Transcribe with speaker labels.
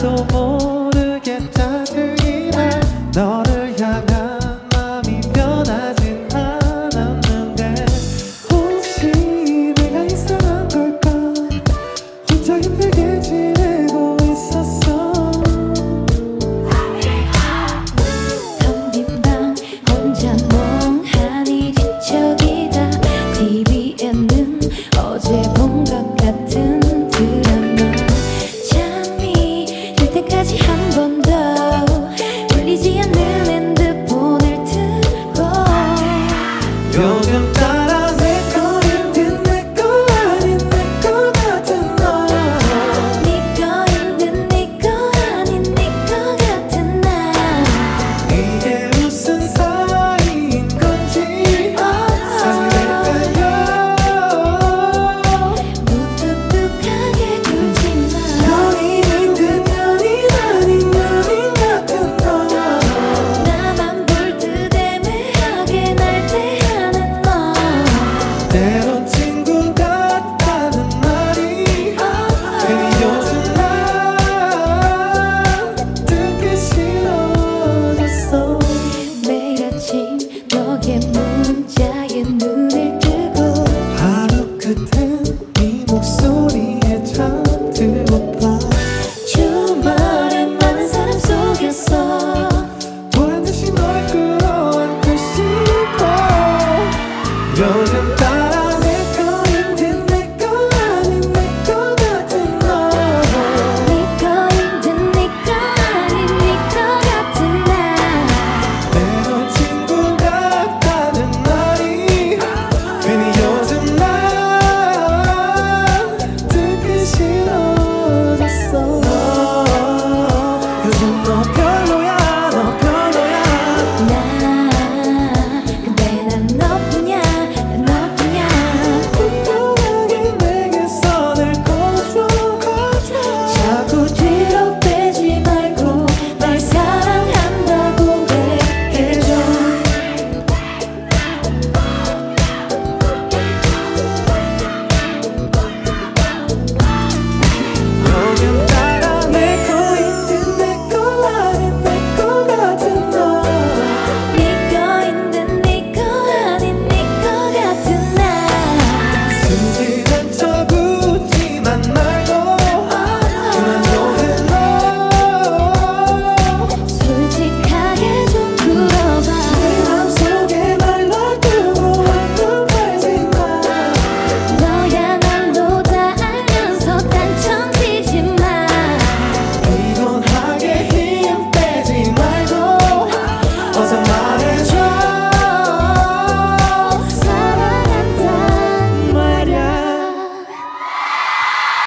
Speaker 1: 나도 모르게 짜증이나 너를 향한 마음이 변하진 않았는데 혹시 내가 이상한 걸까 혼자 힘들게 지내고 있었어.
Speaker 2: 텅 빈 방 혼자 멍하니 뒤척이다 TV에는 어제 본 것 같은 드라마 잠이 들 때까지 한 번 더 울리지 않는 핸드폰을 들고
Speaker 1: 요즘 따라 내 거 힘든 내 거 아닌 내 거 같은 너
Speaker 2: 네 거 힘든 네 거 아닌 네 거 같은 나
Speaker 1: 이게 무슨 사이인 건지 사실 헷갈려.
Speaker 2: 무뚝뚝하게 굴지 마
Speaker 1: 연인인 듯 연인 아닌 연인 같은 너
Speaker 2: 나만 볼 듯 애매하게 날 대하는 너
Speaker 1: 때론 친구 같다는 말이 괜히 요즘 난 듣기 싫어졌어.
Speaker 2: 매일 아침 너의 문자에 눈을 뜨고
Speaker 1: 하루 끝엔 네 목소리에 잠들고파.
Speaker 2: 주말에 많은 사람 속에서
Speaker 1: 보란듯이 널 끌어안고 싶어. 요즘 따라 내 거 힘든 내 거 아닌 내 거 같은 너
Speaker 2: 네 거 힘든 네 거 아닌 네 거 같은 나
Speaker 1: 때론 친구 같다는 말이 괜히 요즘 난 듣기 싫어졌어. 요즘 너 별로야 너 별로야.
Speaker 2: 나 근데 난 너뿐이야 난 너뿐이야
Speaker 1: 분명하게 내게 손을 꽂아.
Speaker 2: 자꾸 뒤로 빼지 말고 날 사랑한다고 해줘
Speaker 1: 요즘